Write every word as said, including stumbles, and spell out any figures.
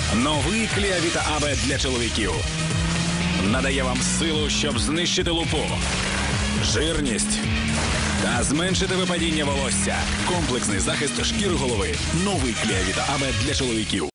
Новий Клеавіта АБ для чоловіків. Надає вам силу, щоб знищити лупу, жирність та зменшити випадіння волосся. Комплексний захист шкіри голови. Новий Клеавіта АБ для чоловіків.